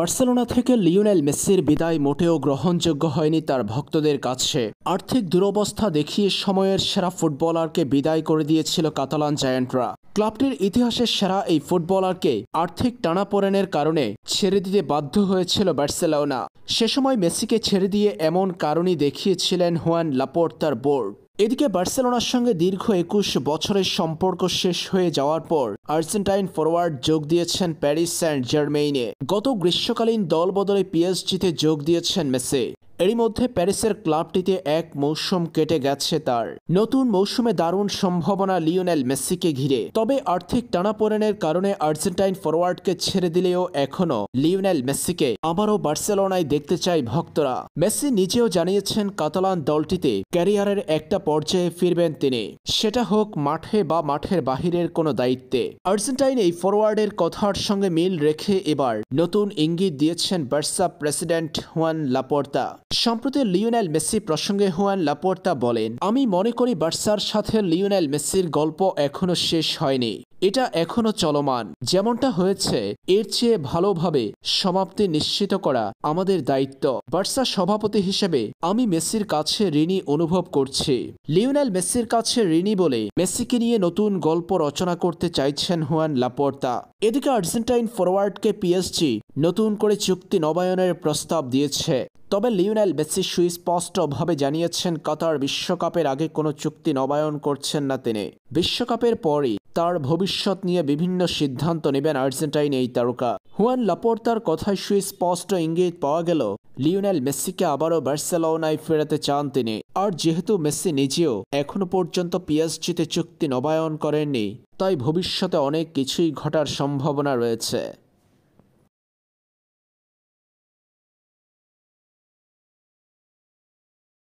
Barcelona থেকে Lionel মেসির বিদায় মোটেও গ্রহণযোগ্য হয়নি তার ভক্তদের কাছে। আর্থিক দুরবস্থা দেখিয়ে সময়ের সেরা ফুটবলারকে বিদায় করে দিয়েছিল কাতালান জায়ান্টরা। ক্লাবটির ইতিহাসের সেরা এই ফুটবলারকে আর্থিক টানাপোড়েনের কারণে ছেড়ে দিতে বাধ্য হয়েছিল বার্সেলোনা। সে সময় মেসিকে ছেড়ে দিয়ে এমন কারণই দেখিয়েছিলেন হুয়ান লাপোর্তার বোর্ড। এদিকে বার্সেলোনার সঙ্গে দীর্ঘ ২১ বছরের সম্পর্ক শেষ হয়ে যাওয়ার পর আর্জেন্টাইন ফরওয়ার্ড যোগ দিয়েছেন প্যারিস সেন্ট জার্মেইনে। গত গ্রীষ্মকালীন দলবদলে পিএসজিতে যোগ দিয়েছেন মেসি। এরই মধ্যে প্যারিসের ক্লাবটিতে এক মৌসুম কেটে গেছে তার। নতুন মৌসুমে দারুণ সম্ভাবনা লিওনেল মেসিকে ঘিরে। তবে আর্থিক টানাপোড়েনের কারণে আর্জেন্টাইন ফরওয়ার্ডকে ছেড়ে দিলেও এখনও লিওনেল মেসিকে আবারও বার্সেলোনায় দেখতে চায় ভক্তরা। মেসি নিজেও জানিয়েছেন কাতালান দলটিতে ক্যারিয়ারের একটা পর্যায়ে ফিরবেন তিনি, সেটা হোক মাঠে বা মাঠের বাহিরের কোনো দায়িত্বে। আর্জেন্টাইন এই ফরওয়ার্ডের কথার সঙ্গে মিল রেখে এবার নতুন ইঙ্গিত দিয়েছেন বার্সা প্রেসিডেন্ট হুয়ান লাপোর্তা। সম্প্রতি লিওনেল মেসি প্রসঙ্গে হুয়ান লাপোর্তা বলেন, আমি মনে করি বার্সার সাথে লিওনেল মেসির গল্প এখনো শেষ হয়নি, এটা এখনো চলমান। যেমনটা হয়েছে এর চেয়ে ভালোভাবে সমাপ্তি নিশ্চিত করা আমাদের দায়িত্ব। বার্সা সভাপতি হিসেবে আমি মেসির কাছে ঋণী অনুভব করছি। লিওনেল মেসির কাছে ঋণী বলে মেসিকে নিয়ে নতুন গল্প রচনা করতে চাইছেন হুয়ান লাপোর্তা। এদিকে আর্জেন্টাইন ফরওয়ার্ডকে পিএসজি নতুন করে চুক্তি নবায়নের প্রস্তাব দিয়েছে। তবে লিওনেল মেসি সুস্পষ্টভাবে জানিয়েছেন কাতার বিশ্বকাপের আগে কোনো চুক্তি নবায়ন করছেন না তিনি। বিশ্বকাপের পরই তার ভবিষ্যৎ নিয়ে বিভিন্ন সিদ্ধান্ত নেবেন আর্জেন্টাইন এই তারকা। হুয়ান লাপোর্তার কথায় সুস্পষ্ট ইঙ্গিত পাওয়া গেল লিওনেল মেসিকে আবারও বার্সেলোনায় ফেরাতে চান তিনি। আর যেহেতু মেসি নিজেও এখনো পর্যন্ত পিএসজিতে চুক্তি নবায়ন করেননি, তাই ভবিষ্যতে অনেক কিছুই ঘটার সম্ভাবনা রয়েছে।